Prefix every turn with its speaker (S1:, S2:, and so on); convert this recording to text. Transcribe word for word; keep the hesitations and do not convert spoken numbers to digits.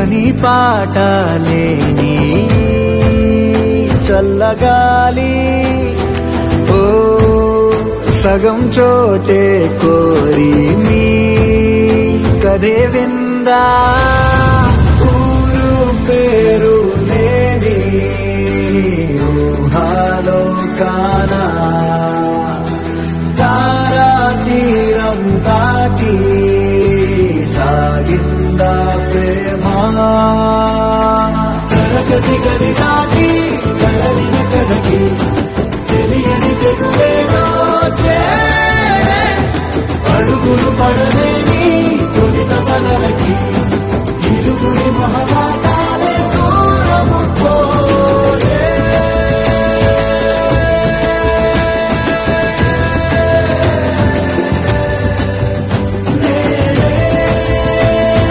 S1: పని పాట లేని చల్లగాలి ఓ సగం చోటే కోరి మీ కథే విందా ఊరు పేరు లేని ఊహాలో కానా తారా తీరం దాటి సాగిందా ప్రేమ తరగతి గది దాటి కదలిన కదకి తెలియని తెలువేదో అడుగులు పడలేని తొలిత పదలకి